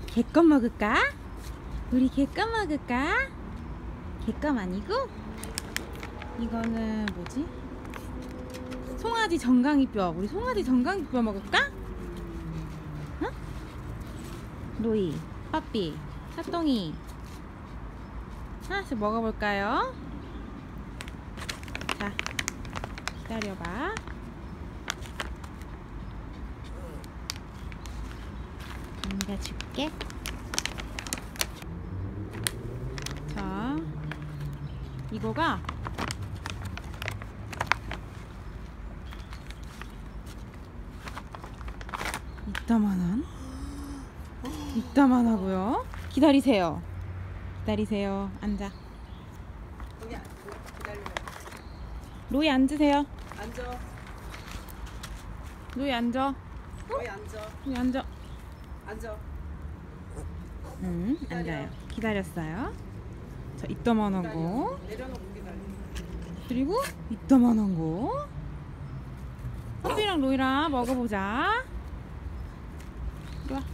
개껌 먹을까? 우리 개껌 먹을까? 개껌 아니고? 이거는 뭐지? 송아지 정강이뼈. 우리 송아지 정강이뼈 먹을까? 어? 로이, 빠삐, 사똥이 하나씩 먹어볼까요? 자, 기다려봐. 내가 줄게. 자, 이거가 이따만하고요. 기다리세요. 기다리세요. 앉아. 로이 앉으세요. 앉아. 로이 앉아. 로이 앉아. 로이 앉아. 앉아. 앉아요. 기다렸어요. 자, 이따만한 거. 내려놓고 기다려. 그리고 이따만한 거. 빠삐랑 로이랑 먹어보자. 이리 와.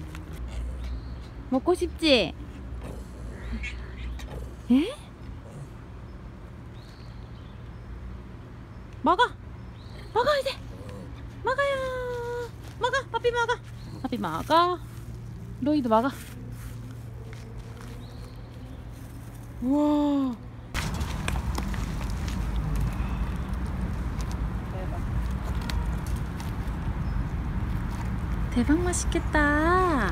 먹고 싶지? 에? 먹어! 먹어 이제! 먹어요! 먹어! 빠삐 먹어! 빠삐 먹어! 로이도 먹어! 우와! 대박 맛있겠다.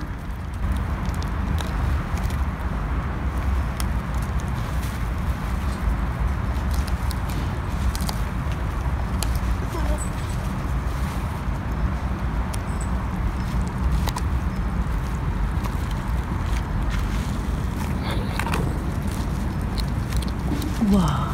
우와.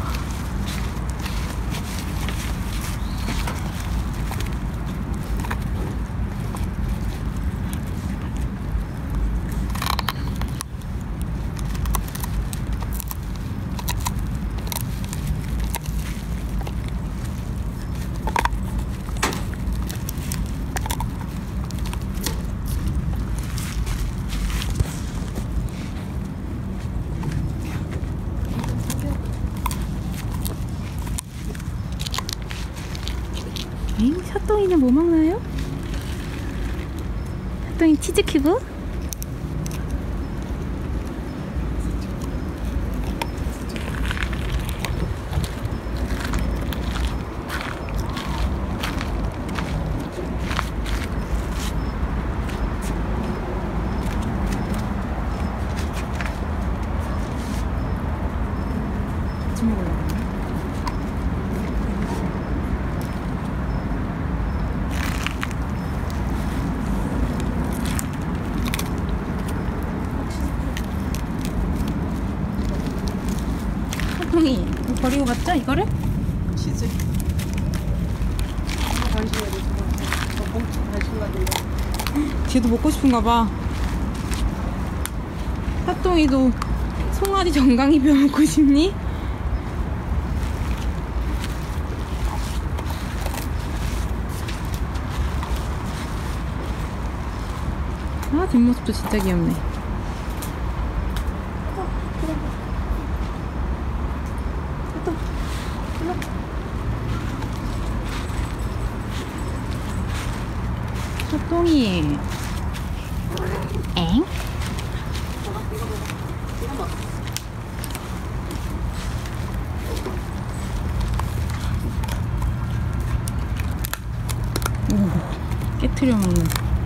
에잉? 사똥이는 뭐 먹나요? 사똥이 치즈 큐브? 같이 먹으려고. 사똥이 이거 버리고 갔죠? 이거를? 치즈. 간식해야 돼. 저 봉투 간식하길래. 쟤도 먹고 싶은가 봐. 사똥이도 송아지 정강이뼈 먹고 싶니? 아, 뒷모습도 진짜 귀엽네. 사똥이. 엥? 오, 깨트려 먹는.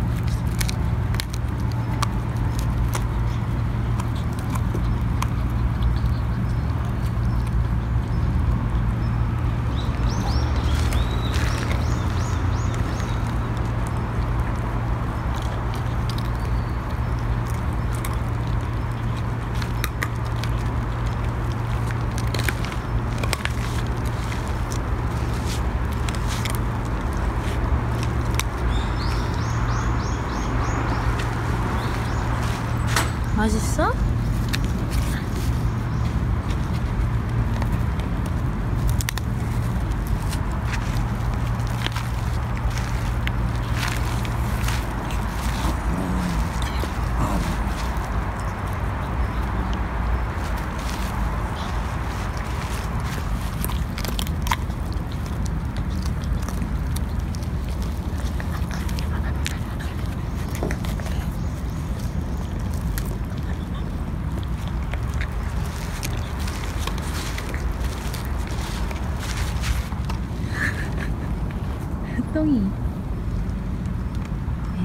맛있어?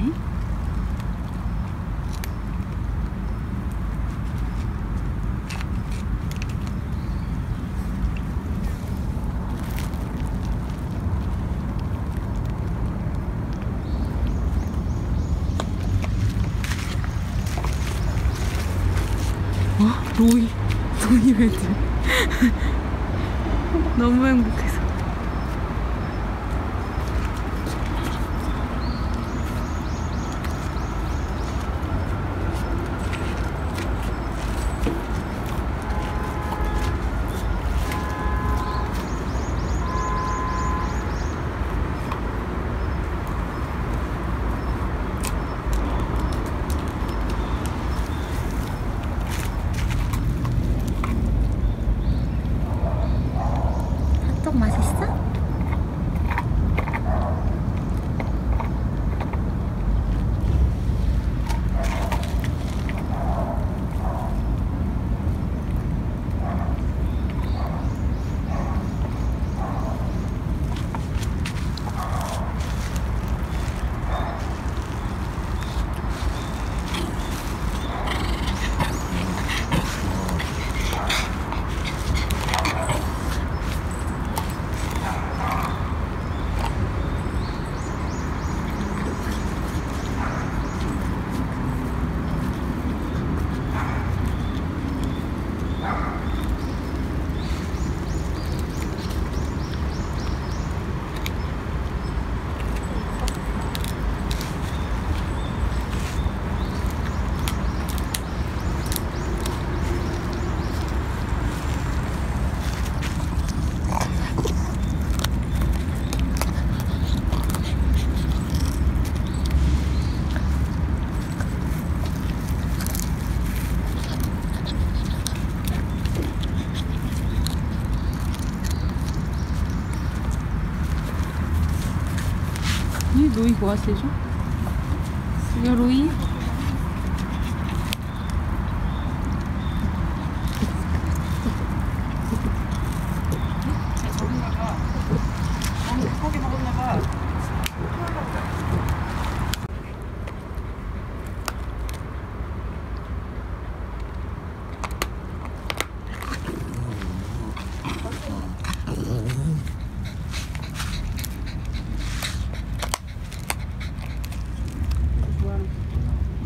있네. 로이 로이웨드 너무 행복해서. 핫도그 맛있어? 이 로이 quoi ces gens? C'est 로이? 고기 먹었나 봐. 좋아하는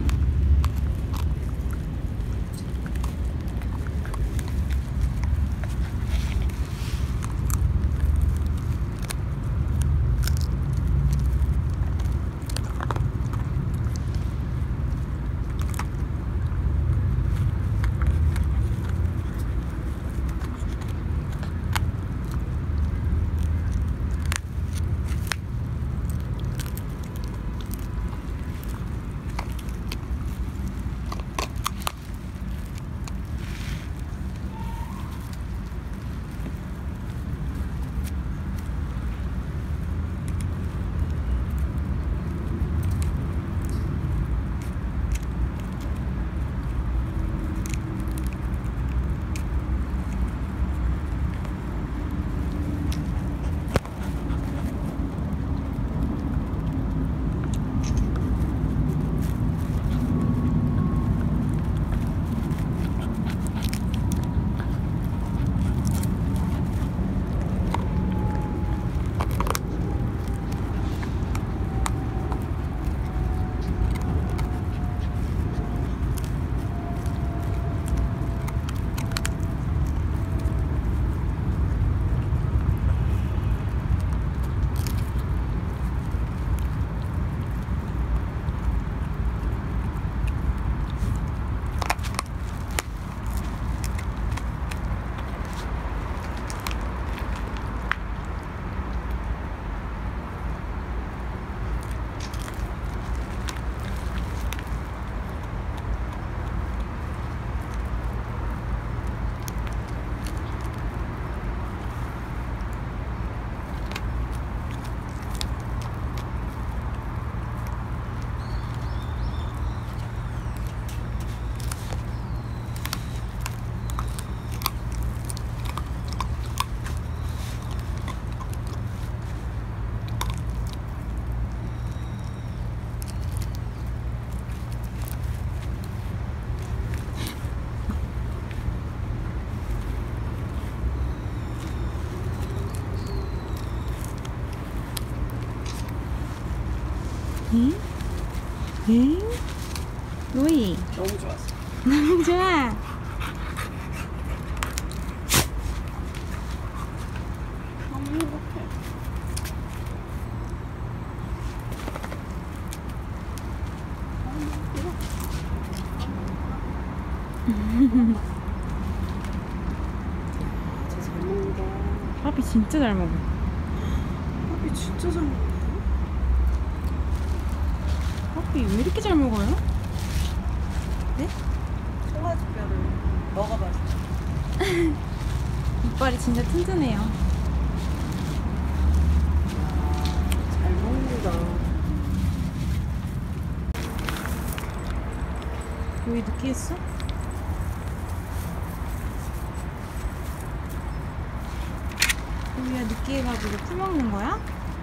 응? 로이 너무 좋았어. 너무 좋아. 너무 행복해. 진짜 잘 먹는다. 파피 진짜 잘 먹어. 커피 진짜 잘 먹는다. 파피 왜 이렇게 잘 먹어요? 네? 송아지뼈를 먹어봤어. 이빨이 진짜 튼튼해요. 잘 먹는다. 로이 느끼했어? 로이야 느끼해가지고 풀 먹는 거야?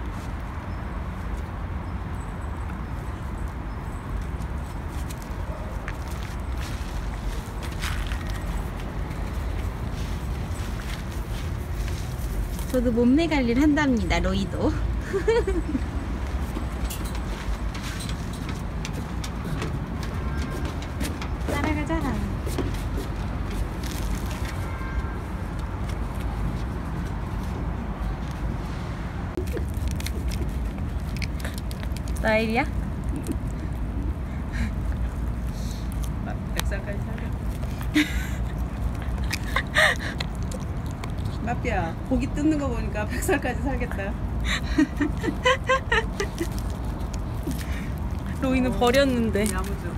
저도 몸매 관리를 한답니다, 로이도. 따라가자. 나일이야? 100살까지 살겠다. 마피야, 고기 뜯는 거 보니까 100살까지 살겠다. 로이는 버렸는데. 야무져.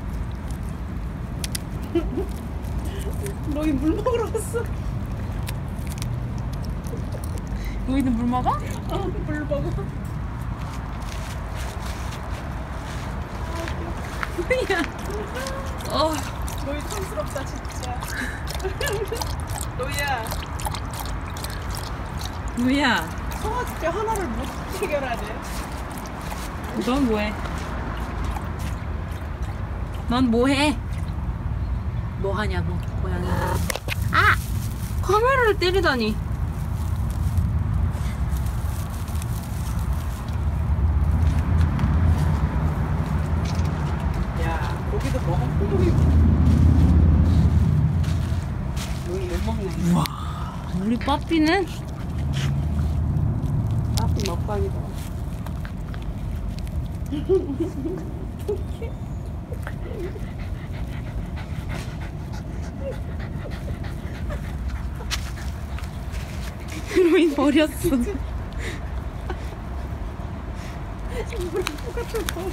로이 물 먹으러 갔어. 로이는 물 먹어? 물 먹어. 로이야. 로이 촌스럽다 진짜. 로이야, 로이야. 송아지뼈 하나를 못 해결하네. 넌 뭐해? 넌 뭐해? 뭐 하냐고, 고양이. 아! 카메라를 때리다니. 야, 고기도 먹어. 로이 못 먹네. 우와. 우리 빠삐는 빠삐 먹방이다. 로이 버렸어. 물 똑같은 거.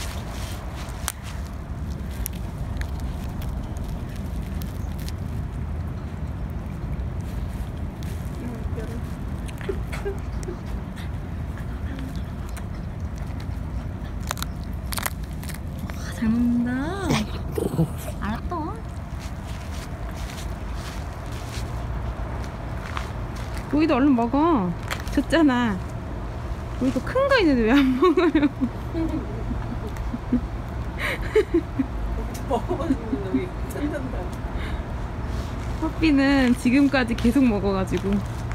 잘 먹는다. 알았어. 로이도 얼른 먹어. 줬잖아. 로이도 큰 거 있는데 왜 안 먹어요? 먹어봤는데 여기 짠단다. 퍼피는 지금까지 계속 먹어가지고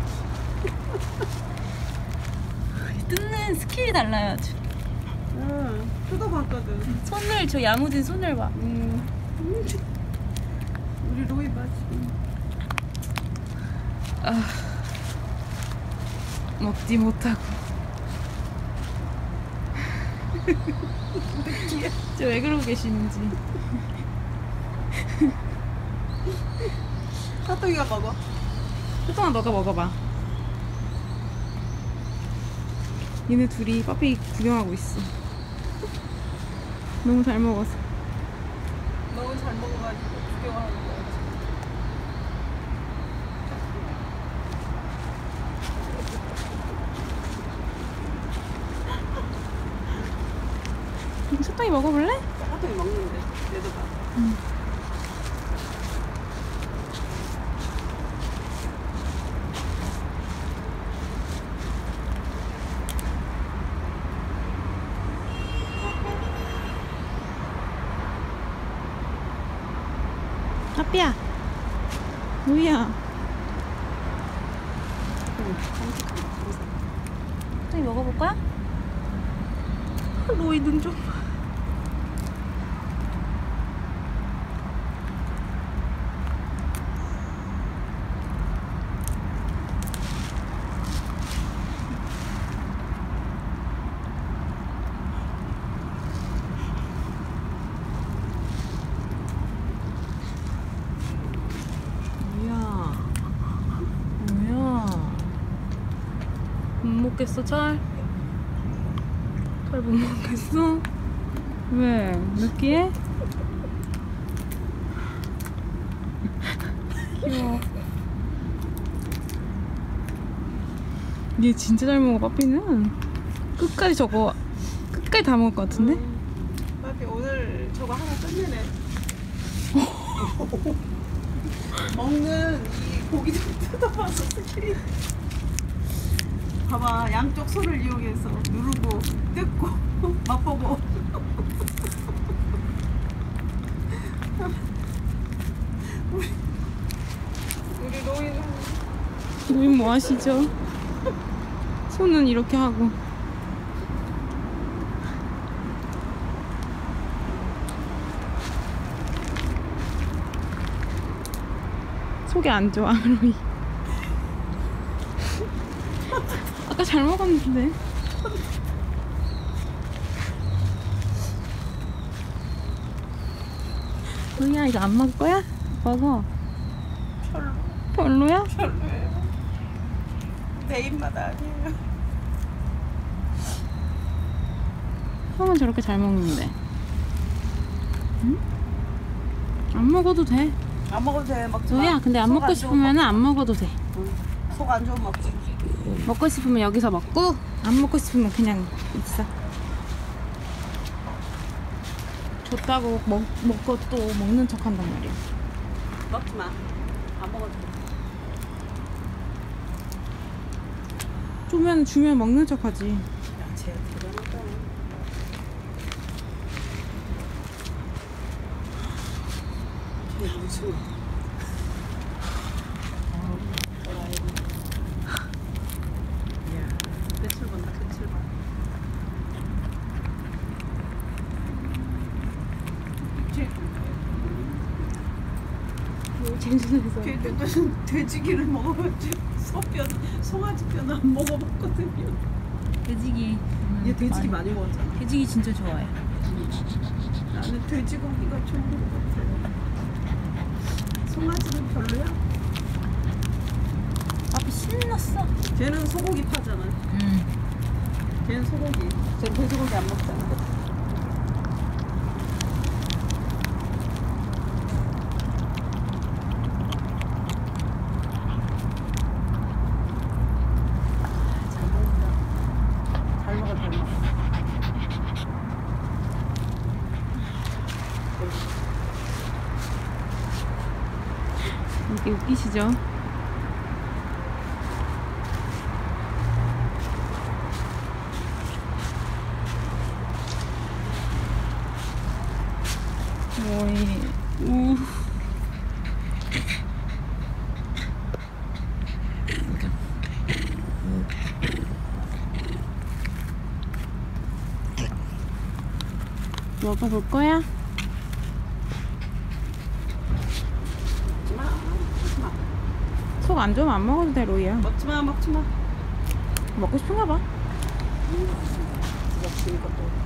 뜯는 스킬이 달라요. 아주. 응, 뜯어봤거든. 손을 저 야무진 손을 봐. 우리 로이 맛이. 먹지 못하고. 저 왜 그러고 계시는지. 사또기가 먹어. 효정아 너가 먹어봐. 얘네 둘이 퍼피 구경하고 있어. 너무 잘 먹어서. 너무 잘 먹어가지고 구경하는 거야. 소떡이 먹어볼래? 사또기 먹는데 얘도 봐. 아삐야. 로이야. 소떡이 먹어볼 거야? 로이 눈 좀. 먹겠어, 잘? 잘 못 먹겠어? 왜? 느끼해? 귀여워. 얘 진짜 잘 먹어, 빠삐는. 끝까지 다 먹을 것 같은데? 빠삐 오늘 저거 하나 끝내네. 먹는 이 고기 좀 뜯어봐서 스킬이. 봐봐, 양쪽 손을 이용해서 누르고 뜯고 맛보고. 우리 노인 뭐 하시죠? 손은 이렇게 하고. 속이 안 좋아, 로이. 아까 잘 먹었는데. 로이야, 이거 안 먹을 거야? 먹어. 별로야? 별로예요. 내 입맛 아니에요. 형은 저렇게 잘 먹는데. 응? 안 먹어도 돼. 안 먹어도 돼. 먹지 마. 로이야, 근데 안 속 먹고 좋으면 싶으면 안 먹어도 돼. 속 안 좋으면 먹지. 먹고 싶으면 여기서 먹고, 안 먹고 싶으면 그냥 있어. 줬다고 먹고 또 먹는 척 한단 말이야. 먹지 마. 안 먹어도 돼. 주면 먹는 척 하지. 야, 쟤 대단하다. 쟤 무슨. 야, 끝을 본다, 끝을 봐. 제주도에서. 걔는 돼지기를 먹어봤지. 송아지뼈는 안 먹어봤거든요. 돼지기. 얘 돼지기 많이 먹었잖아. 돼지기 진짜 좋아해. 나는 돼지고기가 좋은 것 같아. 송아지는 별로야? 아빠 신났어. 쟤는 소고기 파잖아. 쟤는 소고기. 쟤는 돼지고기 안 먹잖아. 잘 먹는다. 잘 먹어, 잘 먹어. 이게 웃기시죠? 오이. 먹어볼 거야? 먹지 마. 먹지 마. 속 안 좋으면 안 먹어도 돼, 로이야. 먹지 마. 먹지 마. 먹고 싶은가 봐. 먹으니까 또.